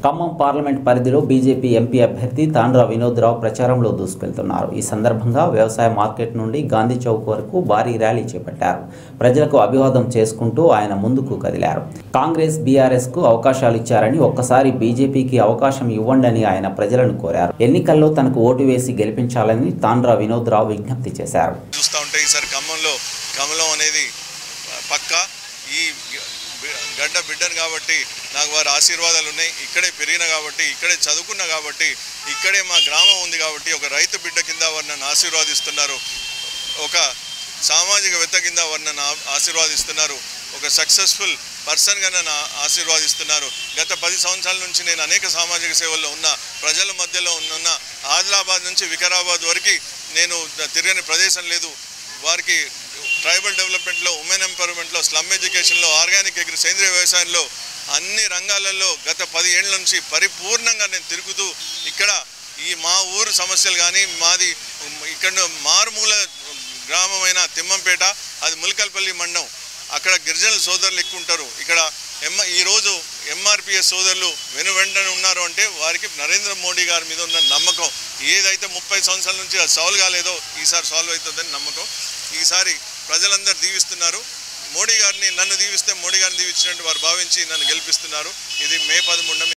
Khammam parliament పరిధిలో BJP MP అభ్యర్థి తాండ్ర వినోద్రావు ప్రచారంలో దూసుకెళ్తున్నారు. ఈ సందర్భంగా వ్యవసాయ మార్కెట్ నుండి గాంధీ చౌక్ వరకు భారీ ర్యాలీ చేపట్టారు. ప్రజలకు అభివాదం చేసుకుంటూ ఆయన ముందుకు కదిలారు. కాంగ్రెస్ బీఆర్ఎస్కు అవకాశాలు ఇచ్చారని ఒక్కసారి బీజేపీకి అవకాశం ఇవ్వండని ఆయన ప్రజలను కోరారు. ఎన్నికల్లో తనకు ఓటు వేసి గెలిపించాలని తాండ్ర వినోద్రావు విజ్ఞప్తి చేశారు. గడ్డ బిడ్డను కాబట్టి నాకు వారి ఆశీర్వాదాలు ఉన్నాయి. ఇక్కడే పెరిగిన కాబట్టి, ఇక్కడే చదువుకున్నా కాబట్టి, ఇక్కడే మా గ్రామం ఉంది కాబట్టి ఒక రైతు బిడ్డ కింద వారు నన్ను ఆశీర్వాదిస్తున్నారు. ఒక సామాజికవేత్త కింద వారు నన్ను ఆశీర్వాదిస్తున్నారు. ఒక సక్సెస్ఫుల్ పర్సన్గా నన్ను ఆశీర్వాదిస్తున్నారు. గత 10 సంవత్సరాల నుంచి నేను అనేక సామాజిక సేవల్లో ఉన్న ప్రజల మధ్యలో ఉన్న ఆదిలాబాద్ నుంచి వికారాబాద్ వరకు నేను తిరగని ప్రదేశం లేదు. వారికి ట్రైబల్ డెవలప్మెంట్లో, ఉమెన్ ఎంపవర్మెంట్లో, స్లమ్ ఎడ్యుకేషన్లో, ఆర్గానిక్ సేంద్రియ వ్యవసాయంలో అన్ని రంగాలలో గత 10 ఏళ్ల నుంచి పరిపూర్ణంగా నేను తిరుగుతూ ఇక్కడ ఈ మా ఊరు సమస్యలు కానీ, మాది ఇక్కడ మారుమూల గ్రామమైన తిమ్మంపేట, అది ములకల్పల్లి మండలం, అక్కడ గిరిజనుల సోదరులు ఎక్కువ ఉంటారు. ఇక్కడ ఈరోజు ఎంఆర్పిఎస్ సోదరులు వెనువెంటనే ఉన్నారు అంటే వారికి నరేంద్ర మోడీ గారి మీద ఉన్న నమ్మకం. ఏదైతే 30 సంవత్సరాల నుంచి అది సాల్వ్ కాలేదో ఈసారి సాల్వ్ అవుతుందని నమ్మకం. ఈసారి ప్రజలందరూ దీవిస్తున్నారు. మోడీ గారిని, నన్ను దీవిస్తే మోడీ గారిని దీవించినట్టు వారు భావించి నన్ను గెలిపిస్తున్నారు. ఇది మే 13